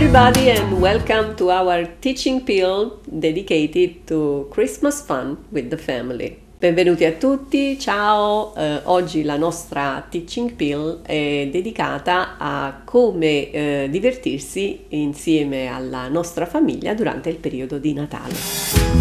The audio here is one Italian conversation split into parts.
everybody and welcome to our teaching pill dedicated to Christmas fun with the family. Benvenuti a tutti, ciao! Oggi la nostra teaching pill è dedicata a come divertirsi insieme alla nostra famiglia durante il periodo di Natale.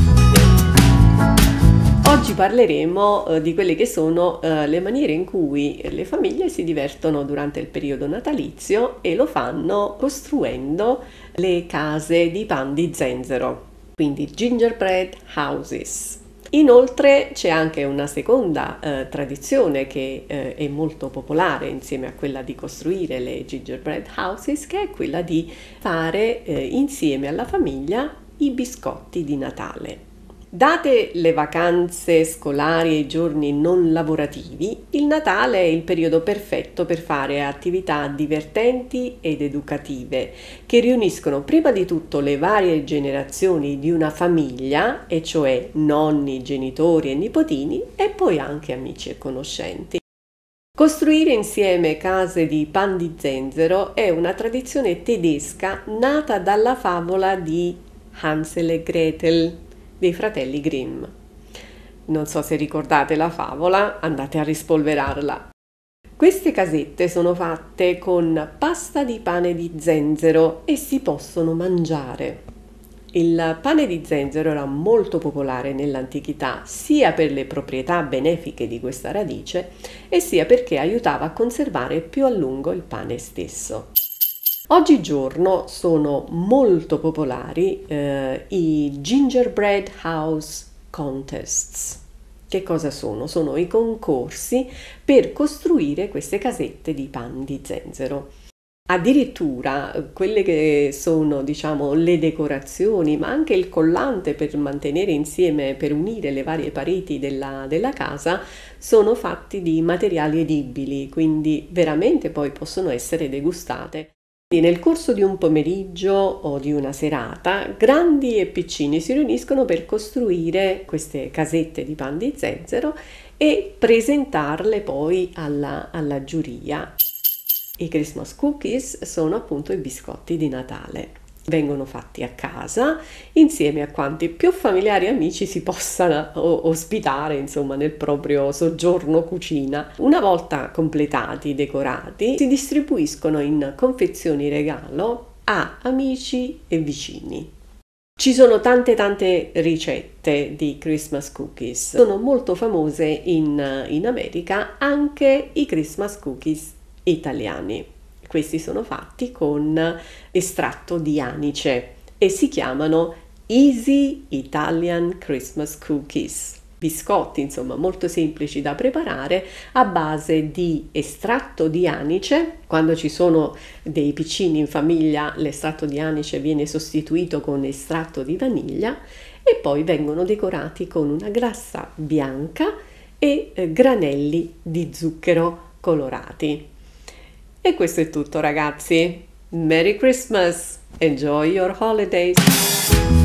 Oggi parleremo di quelle che sono le maniere in cui le famiglie si divertono durante il periodo natalizio e lo fanno costruendo le case di pan di zenzero, quindi gingerbread houses. Inoltre c'è anche una seconda tradizione che è molto popolare insieme a quella di costruire le gingerbread houses, che è quella di fare insieme alla famiglia i biscotti di Natale. Date le vacanze scolari e i giorni non lavorativi, il Natale è il periodo perfetto per fare attività divertenti ed educative che riuniscono prima di tutto le varie generazioni di una famiglia, e cioè nonni, genitori e nipotini, e poi anche amici e conoscenti. Costruire insieme case di pan di zenzero è una tradizione tedesca nata dalla favola di Hansel e Gretel dei fratelli Grimm. Non so se ricordate la favola, andate a rispolverarla. Queste casette sono fatte con pasta di pane di zenzero e si possono mangiare. Il pane di zenzero era molto popolare nell'antichità, sia per le proprietà benefiche di questa radice e sia perché aiutava a conservare più a lungo il pane stesso. Oggigiorno sono molto popolari i Gingerbread House Contests. Che cosa sono? Sono i concorsi per costruire queste casette di pan di zenzero. Addirittura quelle che sono, diciamo, le decorazioni, ma anche il collante per mantenere insieme, per unire le varie pareti della casa, sono fatti di materiali edibili, quindi veramente poi possono essere degustate. Nel corso di un pomeriggio o di una serata, grandi e piccini si riuniscono per costruire queste casette di pan di zenzero e presentarle poi alla giuria. I Christmas cookies sono appunto i biscotti di Natale. Vengono fatti a casa insieme a quanti più familiari e amici si possano ospitare, insomma, nel proprio soggiorno cucina. Una volta completati, decorati, si distribuiscono in confezioni regalo a amici e vicini. Ci sono tante ricette di Christmas cookies. Sono molto famose in America anche i Christmas cookies italiani. Questi sono fatti con estratto di anice e si chiamano Easy Italian Christmas Cookies. Biscotti, insomma, molto semplici da preparare a base di estratto di anice. Quando ci sono dei piccini in famiglia, l'estratto di anice viene sostituito con estratto di vaniglia e poi vengono decorati con una glassa bianca e granelli di zucchero colorati. E questo è tutto, ragazzi. Merry Christmas! Enjoy your holidays!